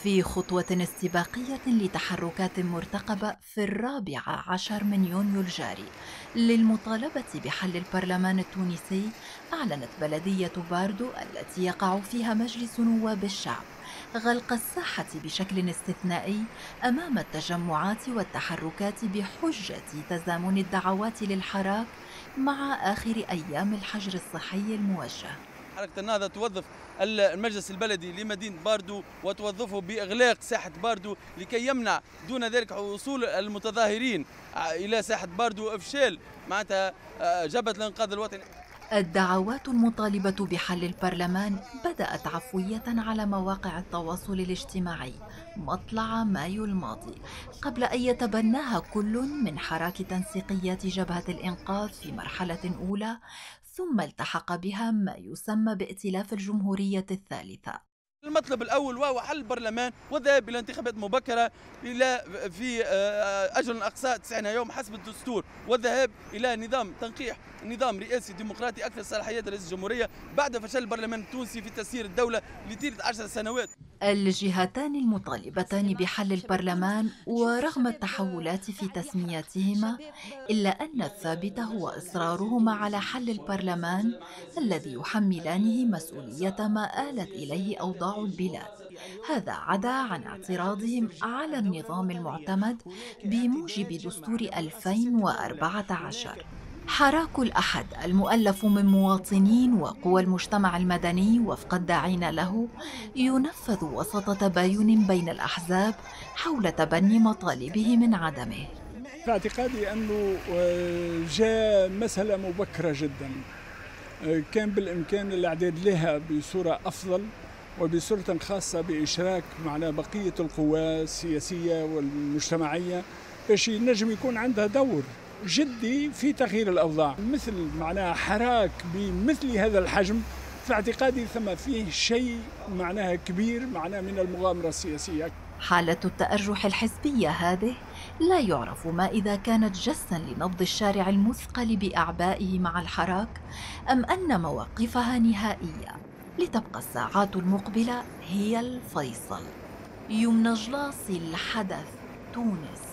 في خطوة استباقية لتحركات مرتقبة في 14 من يونيو الجاري للمطالبة بحل البرلمان التونسي، أعلنت بلدية باردو التي يقع فيها مجلس نواب الشعب غلق الساحة بشكل استثنائي أمام التجمعات والتحركات بحجة تزامن الدعوات للحراك مع آخر أيام الحجر الصحي الموجه. حركة النهضة توظف المجلس البلدي لمدينة باردو وتوظفه بإغلاق ساحة باردو لكي يمنع دون ذلك وصول المتظاهرين إلى ساحة باردو وإفشال معناتها جبهة الإنقاذ الوطني. الدعوات المطالبة بحل البرلمان بدأت عفوية على مواقع التواصل الاجتماعي مطلع مايو الماضي، قبل أن يتبناها كل من حراك تنسيقيات جبهة الإنقاذ في مرحلة أولى، ثم التحق بها ما يسمى بائتلاف الجمهورية الثالثة. المطلب الأول وهو حل البرلمان والذهاب إلى انتخابات مبكرة إلى في أجل أقصى 90 يوم حسب الدستور، والذهاب إلى نظام تنقيح نظام رئاسي ديمقراطي أكثر صلاحيات رئيس الجمهورية بعد فشل البرلمان التونسي في تسيير الدولة لطيلة 10 سنوات. الجهتان المطالبتان بحل البرلمان ورغم التحولات في تسمياتهما، إلا أن الثابت هو إصرارهما على حل البرلمان الذي يحملانه مسؤولية ما آلت إليه أوضاع البلاد. هذا عدا عن اعتراضهم على النظام المعتمد بموجب دستور 2014. حراك الأحد المؤلف من مواطنين وقوى المجتمع المدني وفق الداعين له ينفذ وسط تباين بين الأحزاب حول تبني مطالبه من عدمه. في اعتقادي أنه جاء مسألة مبكرة جدا، كان بالإمكان الإعداد لها بصورة أفضل وبصورة خاصة بإشراك معنا بقية القوى السياسية والمجتمعية باش ينجم يكون عندها دور جدي في تغيير الأوضاع. مثل معناها حراك بمثل هذا الحجم في اعتقادي ثم فيه شيء معناها كبير معناها من المغامرة السياسية. حالة التأرجح الحزبية هذه لا يعرف ما إذا كانت جسا لنبض الشارع المثقل بأعبائه مع الحراك أم أن مواقفها نهائية، لتبقى الساعات المقبلة هي الفيصل. يمنى جلاصي، الحدث، تونس.